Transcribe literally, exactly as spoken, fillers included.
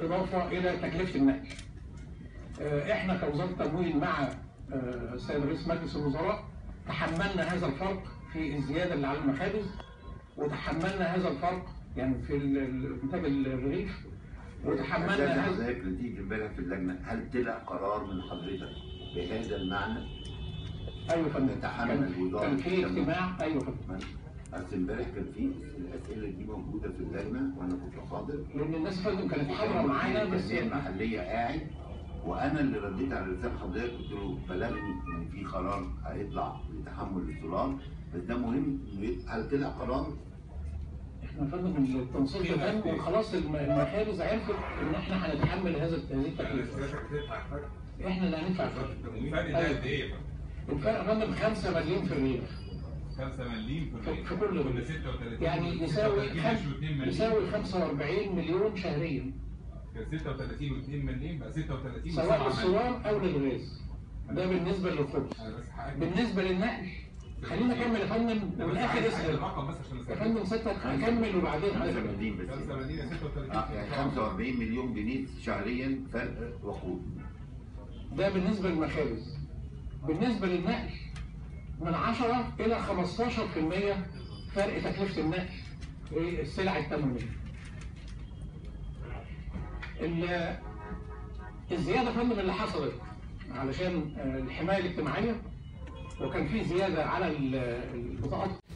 بالاضافه الى تكلفه النقل. احنا كوزاره التمويل مع السيد رئيس مجلس الوزراء تحملنا هذا الفرق في الزياده اللي على المخابز، وتحملنا هذا الفرق يعني في انتاج الرغيف، وتحملنا هذا. حضرتك نتيجه امبارح في اللجنه، هل طلع قرار من حضرتك بهذا المعنى؟ ايوه يا فندم. تحمل وزاره كان في اجتماع. ايوه يا فندم. بس امبارح كان في الاسئله دي موجوده في اللجنه وانا كنت حاضر، لان الناس فندم كانت حاضره معانا. بس التنميه المحليه قاعد، وانا اللي رديت على رساله حضرتك قلت له بلغني ان في قرار هيطلع لتحمل الدولار، بس ده مهم. هل طلع قرار؟ احنا يا فندم التنسيق تم وخلاص، المخابز عرفت ان احنا هنتحمل هذا هذه التكلفه. احنا اللي هندفع الفرق. الفرق ده قد ايه يا فندم؟ الفرق يا فندم خمسة مليون في الريف. خمسة مليون في الريف في كل كنا ستة وثلاثين، يعني يساوي يساوي خمسة وأربعين مليون شهريا. كان ستة وثلاثين واثنين مليون بقى ستة وثلاثين سواء للصوان او للغاز. ده بالنسبه للخبز. بالنسبه للنقل خلينا نكمل يا فندم والاخر اسال الرقم بس عشان يا فندم ستة هكمل وبعدين خمسة مليون بس. خمسة مليون ستة وثلاثين اه يعني خمسة وأربعين مليون جنيه شهريا فرق وقود. ده بالنسبه للمخابز. بالنسبه للنقل من عشرة إلى خمستاشر في المية فرق تكلفه النقل السلع التموينيه. الزياده يا فندم اللي حصلت علشان الحمايه الاجتماعيه، وكان في زياده على البطاقات